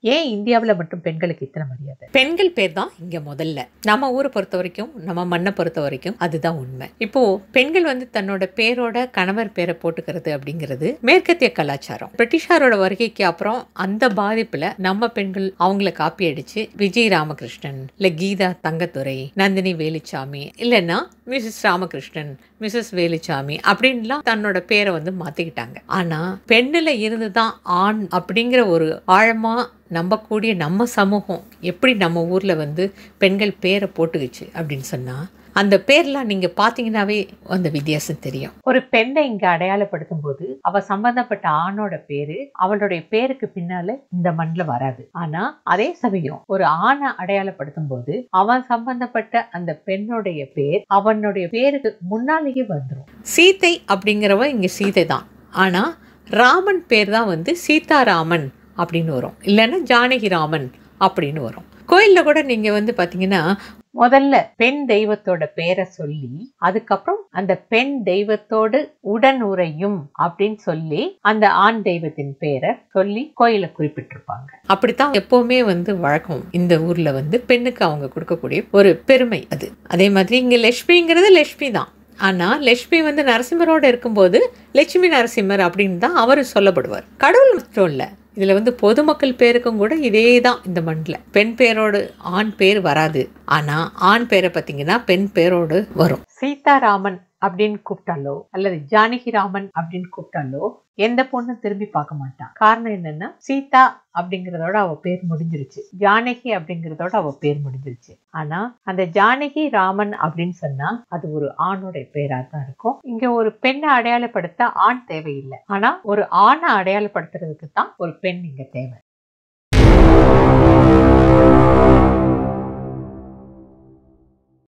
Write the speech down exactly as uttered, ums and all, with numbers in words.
ஏன் இந்தியாவுல மட்டும் பெண்களுக்கு இத்தனை மரியாதை? பெண்கள் பேர் தான் இங்க முதல்ல. நம்ம ஊரை பொறுத்த வரைக்கும், நம்ம மண்ணை பொறுத்த வரைக்கும் அதுதான் உண்மை. இப்போ பெண்கள் வந்து தன்னோட பேரோட கணவர் பேரை போட்டுக்கிறது அப்படிங்கிறது மேற்கத்திய கலாச்சாரம். பிரிட்டிஷாரோட வருகைக்கு அப்புறம் அந்த பாதிப்புல நம்ம பெண்கள் அவங்கள காப்பி அடிச்சு விஜய் ராமகிருஷ்ணன், இல்ல கீதா தங்கத்துரை, நந்தினி வேலுச்சாமி, இல்லைன்னா மிஸ்ஸஸ் ராமகிருஷ்ணன், மிஸ்ஸஸ் வேலுச்சாமி அப்படின்லாம் தன்னோட பேரை வந்து மாத்திக்கிட்டாங்க. ஆனா பெண்ணுல இருந்துதான் ஆண் அப்படிங்கிற ஒரு ஆழமா நம்பக்கூடிய நம்ம சமூகம் எப்படி நம்ம ஊர்ல வந்து பெண்கள் பேரை போட்டுக்குச்சு அப்படின்னு சொன்னா அந்த பேர்லாம் நீங்க பாத்தீங்கன்னாவே அந்த வித்தியாசம் தெரியும். ஒரு பெண்ணை இங்க அடையாளப்படுத்தும் போது அவ சம்பந்தப்பட்ட ஆணோட பேரு அவளுடைய பேருக்கு பின்னால இந்த மண்ல வராது. ஆனா அதே சமயம் ஒரு ஆணை அடையாளப்படுத்தும் போது அவன் சம்பந்தப்பட்ட அந்த பெண்ணுடைய பேர் அவனுடைய பேருக்கு முன்னாலேயே வந்துடும். சீதை அப்படிங்கிறவ இங்க சீதை தான். ஆனா ராமன் பேர் தான் வந்து சீதாராமன் அப்படின்னு வரும், இல்லைன்னா ஜானகி ராமன் அப்படின்னு வரும். கோயில்ல கூட நீங்க வந்து பாத்தீங்கன்னா முதல்ல பெண் தெய்வத்தோட பேரை சொல்லி அதுக்கப்புறம் அந்த பெண் தெய்வத்தோடு உடன் உறையும் அப்படின்னு சொல்லி அந்த ஆண் தெய்வத்தின் பேரை சொல்லி கோயில குறிப்பிட்டிருப்பாங்க. அப்படித்தான் எப்பவுமே வந்து வழக்கம். இந்த ஊர்ல வந்து பெண்ணுக்கு அவங்க கொடுக்கக்கூடிய ஒரு பெருமை அது. அதே மாதிரி இங்க லட்சுமிங்கிறது லட்சுமி தான். ஆனா லட்சுமி வந்து நரசிம்மரோட இருக்கும்போது லட்சுமி நரசிம்மர் அப்படின்னு தான் அவரு சொல்லப்படுவார். கடவுள் மட்டும் இல்ல, இதுல வந்து பொதுமக்கள் பேருக்கும் கூட இதே தான். இந்த மண்ணில் பெண் பேரோடு ஆண் பேர் வராது. ஆனா ஆண் பேரை பார்த்தீங்கன்னா பெண் பேரோடு வரும். சீதாராமன் அப்படின்னு கூப்பிட்டாலோ அல்லது ஜானகி ராமன் அப்படின்னு கூப்பிட்டாலோ எந்த பொண்ணும் திரும்பி பார்க்க மாட்டான். காரணம் என்னன்னா சீதா அப்படிங்கறதோட அவ பேர் முடிஞ்சிருச்சு, ஜானகி அப்படிங்கறதோட அவ பேர் முடிஞ்சிருச்சு. ஆனா அந்த ஜானகி ராமன் அப்படின்னு சொன்னா அது ஒரு ஆணுடைய பேரா தான் இருக்கும். இங்க ஒரு பெண்ணை அடையாளப்படுத்த ஆண் தேவையில்லை. ஆனா ஒரு ஆணை அடையாளப்படுத்துறதுக்கு தான் ஒரு பெண் இங்க தேவை.